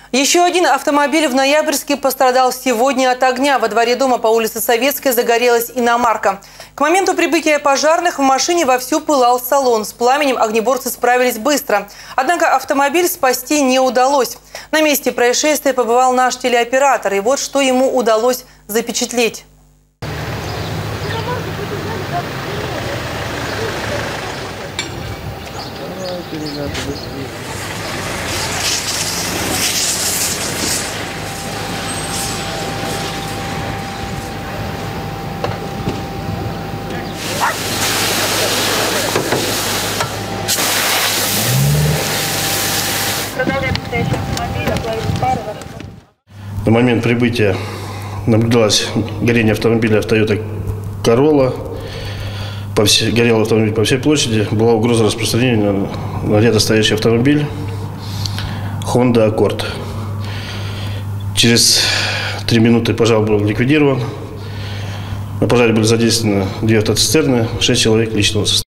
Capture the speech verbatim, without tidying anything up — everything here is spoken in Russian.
Еще один автомобиль в Ноябрьске пострадал сегодня от огня. Во дворе дома по улице Советской загорелась иномарка. К моменту прибытия пожарных в машине вовсю пылал салон. С пламенем огнеборцы справились быстро. Однако автомобиль спасти не удалось. На месте происшествия побывал наш телеоператор. И вот что ему удалось запечатлеть. На момент прибытия наблюдалось горение автомобиля Toyota Corolla. По всей, горел автомобиль по всей площади. Была угроза распространения на, на рядом стоящий автомобиль Honda Accord. Через три минуты пожар был ликвидирован. На пожаре были задействованы две автоцистерны, шесть человек личного состава.